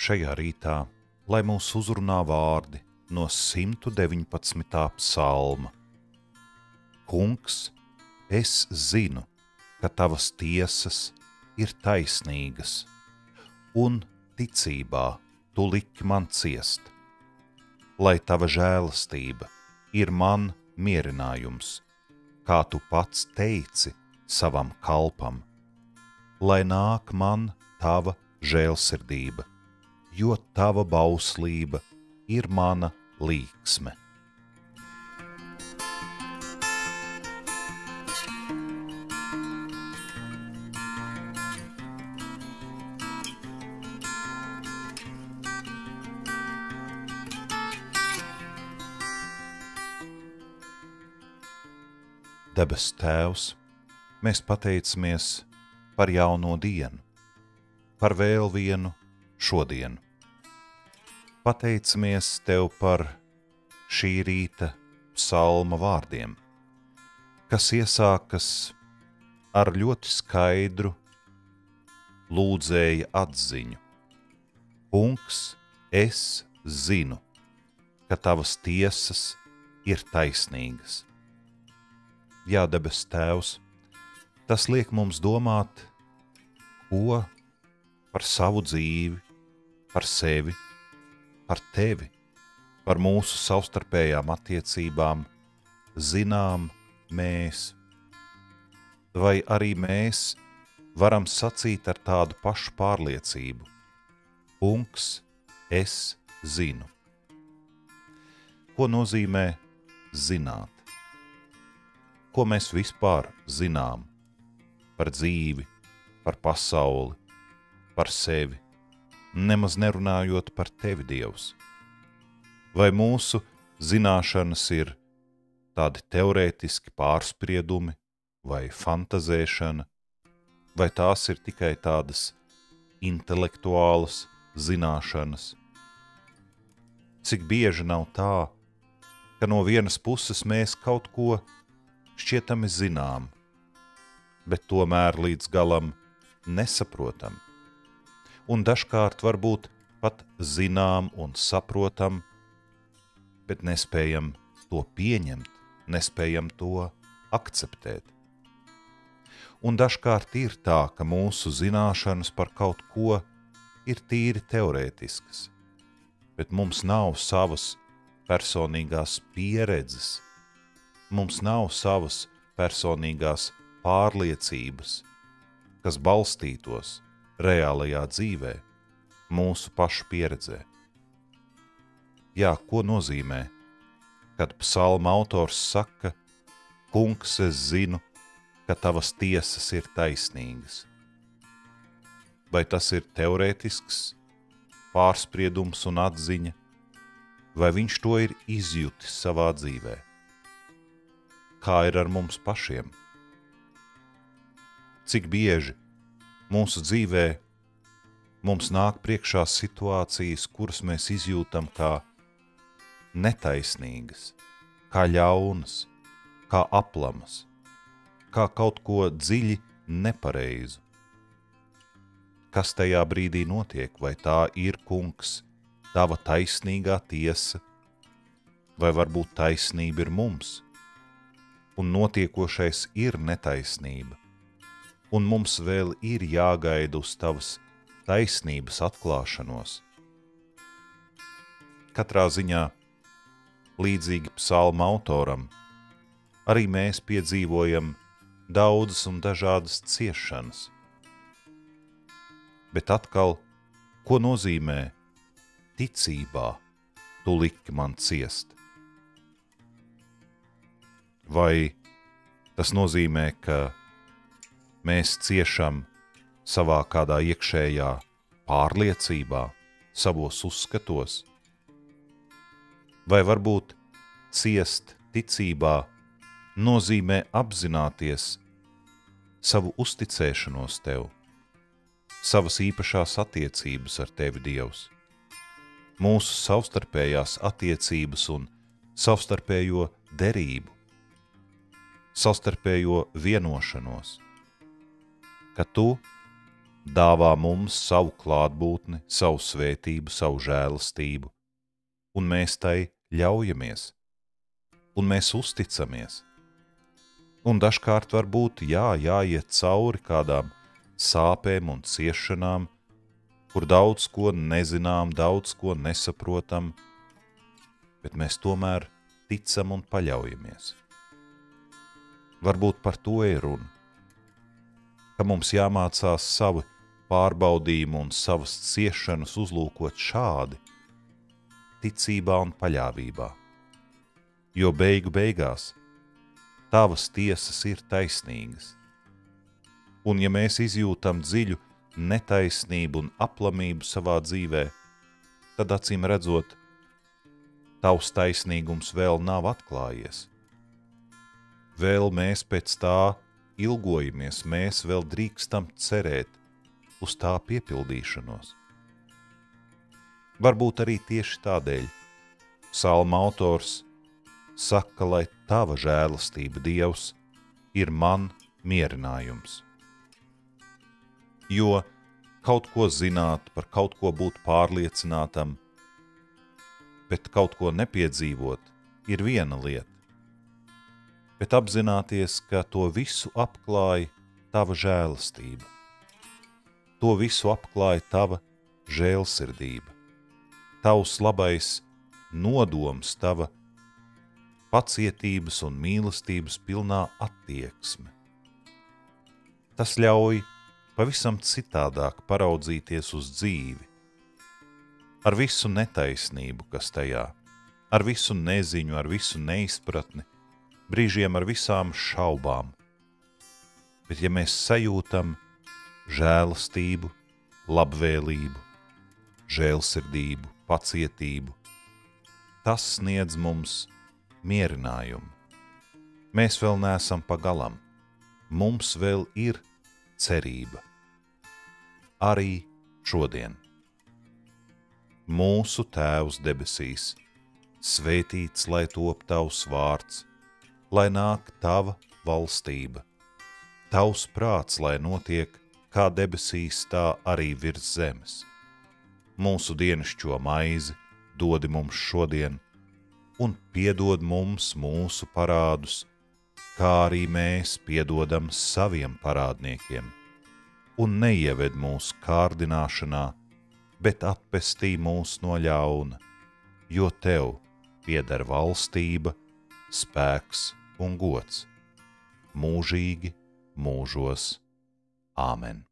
Šajā rītā, lai mūs uzrunā vārdi no 119. psalma. Kungs, es zinu, ka tavas tiesas ir taisnīgas, un ticībā tu liki man ciest. Lai tava žēlastība ir man mierinājums, kā tu pats teici savam kalpam. Lai nāk man tava žēlsirdība, jo tava bauslība ir mana līksme. Debes Tēvs, mēs pateicamies par jauno dienu, par vēl vienu šodienu. Pateicamies Tev par šī rīta psalma vārdiem, kas iesākas ar ļoti skaidru lūdzēja atziņu. Kungs, es zinu, ka tavas tiesas ir taisnīgas. Jā, debes Tēvs, tas liek mums domāt, ko par savu dzīvi, par sevi, par tevi, par mūsu savstarpējām attiecībām zinām mēs. Vai arī mēs varam sacīt ar tādu pašu pārliecību: Kungs, es zinu. Ko nozīmē zināt? Ko mēs vispār zinām par dzīvi, par pasauli, par sevi, nemaz nerunājot par tevi, Dievs? Vai mūsu zināšanas ir tādi teorētiski pārspriedumi vai fantazēšana, vai tās ir tikai tādas intelektuālas zināšanas? Cik bieži nav tā, ka no vienas puses mēs kaut ko šķietami zinām, bet tomēr līdz galam nesaprotam. Un dažkārt varbūt pat zinām un saprotam, bet nespējam to pieņemt, nespējam to akceptēt. Un dažkārt ir tā, ka mūsu zināšanas par kaut ko ir tīri teorētiskas, bet mums nav savas personīgās pieredzes, mums nav savas personīgās pārliecības, kas balstītos reālajā dzīvē, mūsu pašu pieredzē. Jā, ko nozīmē, kad psalma autors saka: Kungs, es zinu, ka tavas tiesas ir taisnīgas? Vai tas ir teorētisks pārspriedums un atziņa, vai viņš to ir izjutis savā dzīvē? Kā ir ar mums pašiem? Cik bieži mūsu dzīvē mums nāk priekšā situācijas, kuras mēs izjūtam kā netaisnīgas, kā ļaunas, kā aplamas, kā kaut ko dziļi nepareizu. Kas tajā brīdī notiek? Vai tā ir, Kungs, tava taisnīgā tiesa, vai varbūt taisnība ir mums? Un notiekošais ir netaisnība, un mums vēl ir jāgaida uz tavas taisnības atklāšanos. Katrā ziņā, līdzīgi psalma autoram, arī mēs piedzīvojam daudzas un dažādas ciešanas. Bet atkal, ko nozīmē ticībā tu liki man ciest? Vai tas nozīmē, ka mēs ciešam savā kādā iekšējā pārliecībā, savos uzskatos? Vai varbūt ciest ticībā nozīmē apzināties savu uzticēšanos tev, savas īpašās attiecības ar tevi, Dievs, mūsu savstarpējās attiecības un savstarpējo derību, savstarpējo vienošanos, ka tu dāvā mums savu klātbūtni, savu svētību, savu žēlastību, un mēs tai ļaujamies, un mēs uzticamies. Un dažkārt varbūt jāiet cauri kādām sāpēm un ciešanām, kur daudz ko nezinām, daudz ko nesaprotam, bet mēs tomēr ticam un paļaujamies. Varbūt par to ir runa, ka mums jāmācās savu pārbaudījumu un savas ciešanas uzlūkot šādi, ticībā un paļāvībā, jo beigu beigās tavas tiesas ir taisnīgas. Un ja mēs izjūtam dziļu netaisnību un aplamību savā dzīvē, tad acīm redzot, tavs taisnīgums vēl nav atklājies. Vēl mēs pēc tā ilgojamies, mēs vēl drīkstam cerēt uz tā piepildīšanos. Varbūt arī tieši tādēļ psalma autors saka, lai tava žēlastība, Dievs, ir man mierinājums. Jo kaut ko zināt, par kaut ko būt pārliecinātam, bet kaut ko nepiedzīvot, ir viena lieta. Bet apzināties, ka to visu apklāja tava žēlastība. To visu apklāja tava žēlsirdība, tavs labais nodoms, tava pacietības un mīlestības pilnā attieksme. Tas ļauj pavisam citādāk paraudzīties uz dzīvi, ar visu netaisnību, kas tajā, ar visu neziņu, ar visu neizpratni, brīžiem ar visām šaubām. Bet ja mēs sajūtam žēlastību, labvēlību, žēlsirdību, pacietību, tas sniedz mums mierinājumu. Mēs vēl neesam pagalam, mums vēl ir cerība. Arī šodien. Mūsu Tēvs debesīs, svētīts lai top tavs vārds, lai nāk tava valstība, tavs prāts, lai notiek kā debesīs, tā arī virs zemes. Mūsu dienascho maizi dodi mums šodien, un piedod mums mūsu parādus, kā arī mēs piedodam saviem parādniekiem, un neieved mūsu kārdināšanā, bet atpestī mūs no ļauna, jo tev pieder valstība, spēks un gods, mūžīgi mūžos. Āmen.